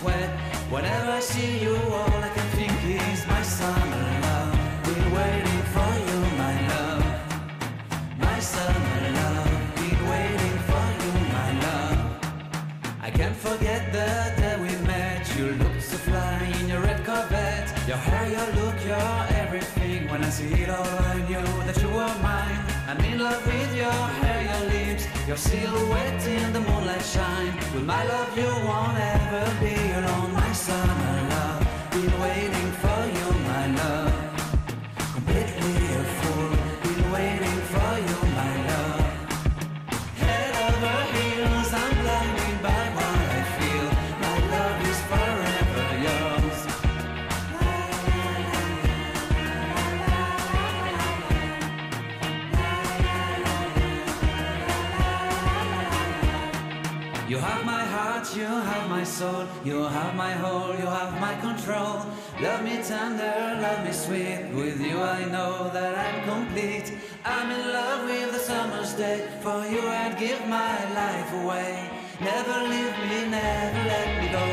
sweat. Whenever I see you, all I can think is my summer love. Been waiting for you, my love. My summer love. Been waiting for you, my love. I can't forget the day we met. You looked so fly in your red Corvette. Your hair, your look, your everything. When I see it all, I knew that you were mine. I'm in love with your hair, your lips, your silhouette in the moonlight shine. With my love you won't ever be alone. My summer love, been waiting for you, my love. Completely a fool, been waiting for you, my love. Head over heels, I'm blinded by what I feel. My love is forever yours. You have my heart, you have my soul, you have my whole, you have my control. Love me tender, love me sweet. With you I know that I'm complete. I'm in love with the summer's day. For you I'd give my life away. Never leave me, never let me go.